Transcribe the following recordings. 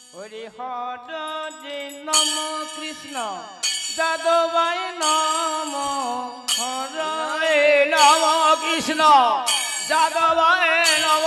হরি হর যে নম কৃষ্ণ যাদবায় নম হরে নম কৃষ্ণ যাদবায় নম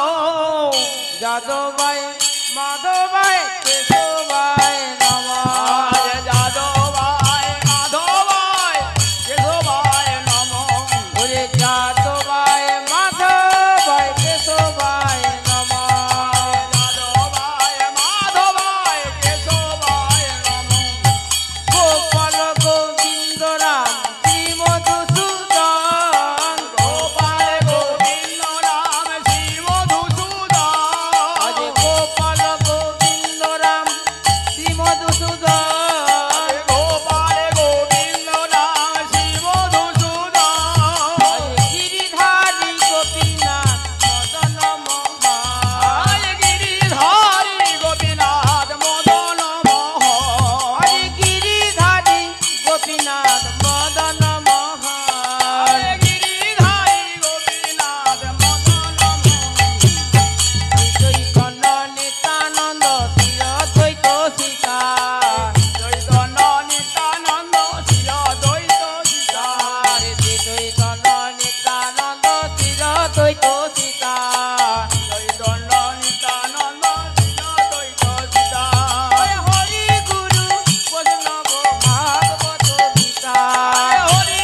যাদবায় মাধবায় কেশবায় নম যাদবায় মাধবায় কেশবায় নম হরে যাদবায় মাধবায় কেশবায় নম যাদবায় মাধবায় কেশবায় নম গোপাল গোবিন্দ রাম শ্রী মধুসূদন গোপাল গোবিন্দ রাম শ্রী মধুসূদন আরে গোপাল গোবিন্দ রাম শ্রী মধুসূদন গোপাল গোবিন্দ রাম শ্রী মধুসূদন গিরিধারী গোপীনাথ মদন মোহন গিরিধারী গোপীনাথ মদন মোহন গিরিধারী গোপীনাথ মদন মোহন গিরিধারী গোপীনাথ মদন মোহন চৈতন্য নিত্যানন্দ শ্রী অদ্বৈত সীতা চৈতন্য নিত্যানন্দ শ্রী অদ্বৈত সীতা শ্রী চৈতন্য নিত্যানন্দ শ্রী অদ্বৈত সীতা চৈতন্য নিত্যানন্দ শ্রী অদ্বৈত সীতা হরি গুরু বৈষ্ণব ভাগবত গীতা হরি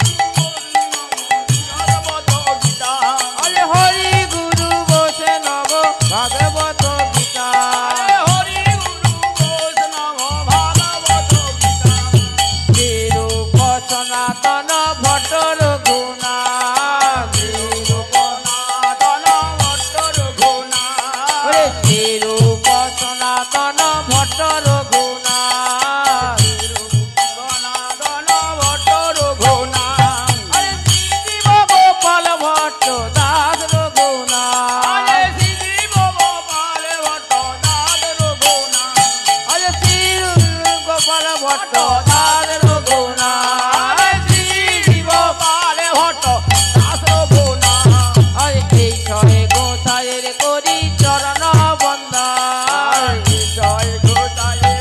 ভাগবত গীতা হরি গুরু বৈষ্ণব ভাগবত গীতা হরি গুরু বৈষ্ণব ভাগবত গীতা শ্রীরূপ সনাতন ভট্টর গুণা শ্রীরূপ সনাতন ভট্টর গুণা শ্রীরূপ সনাতন ভট্টর গুণা সনাতন ভট্টর গুণা শ্রীজীব গোপাল ভট্ট দাস গুণা শ্রীজীব গোপাল ভট্ট দাস গুণা শ্রী গোপাল ভট্ট দাস গুণা শ্রী গোপাল ভট্ট দাস গুণা এই ছয় গোসাইয়ের করি চরণ বন্দন ছয় গোসাইয়ের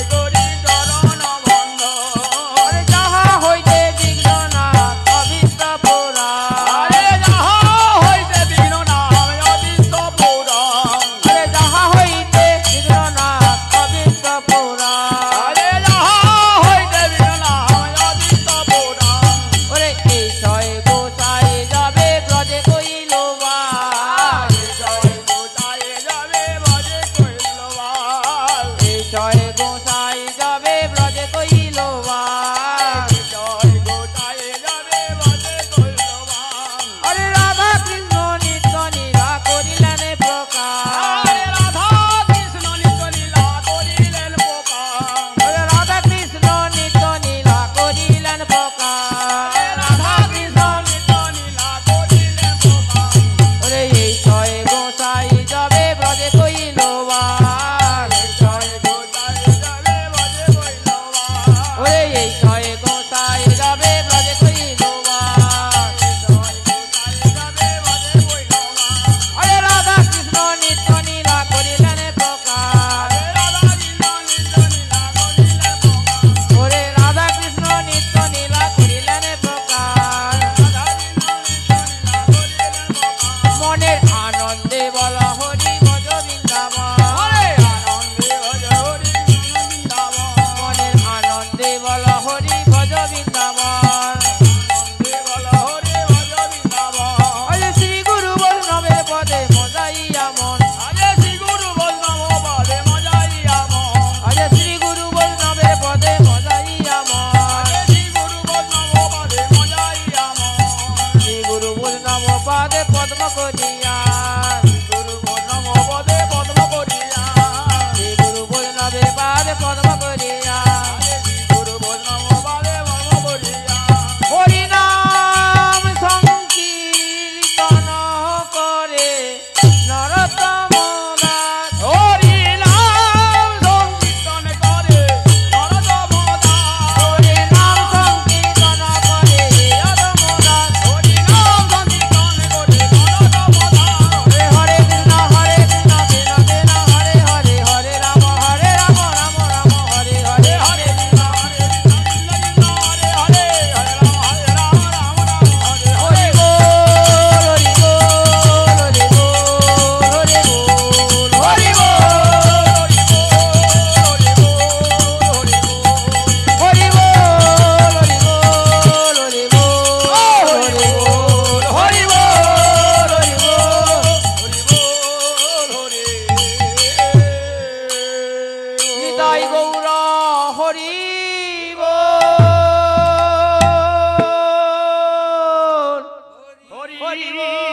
জীবন